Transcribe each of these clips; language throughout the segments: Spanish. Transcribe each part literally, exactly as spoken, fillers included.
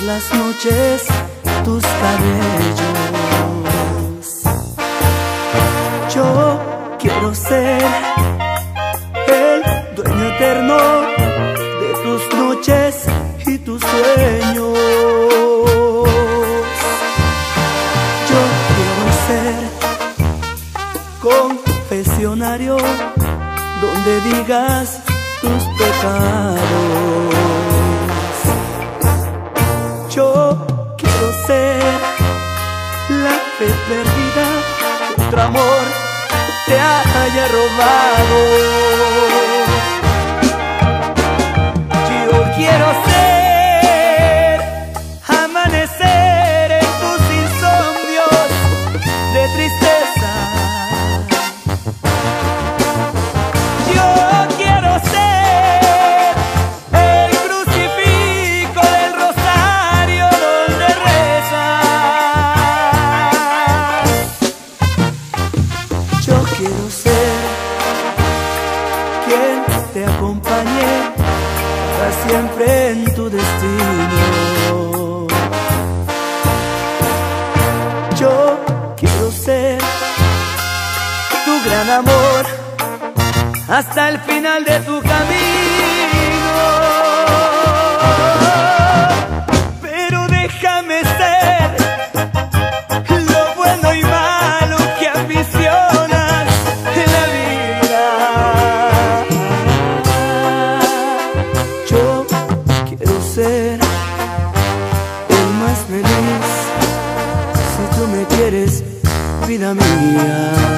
las noches tus cabellos. Yo quiero ser el dueño eterno de tus noches y tus sueños. Yo quiero ser confesionario donde digas tus pecados. Yo quiero ser la fe perdida que otro amor te haya robado. Yo quiero ser amanecer en tus insomnios de tristeza. Yo quiero ser el crucifijo del rosario donde rezas. Yo quiero ser quien te acompañe para siempre en tu destino. Yo quiero ser tu gran amor hasta el final de tu camino. Pero déjame ser lo bueno y malo que ambicionas en la vida. Yo quiero ser el más feliz si tú me quieres, vida mía.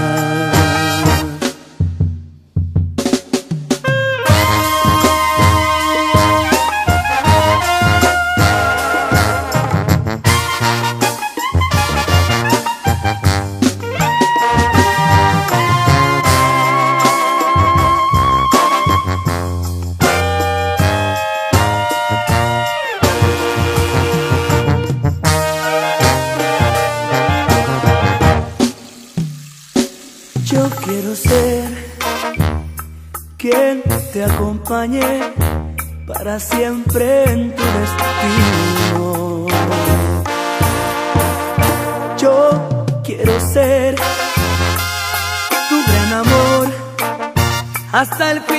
Yo quiero ser quien te acompañe para siempre en tu destino. Yo quiero ser tu gran amor hasta el final.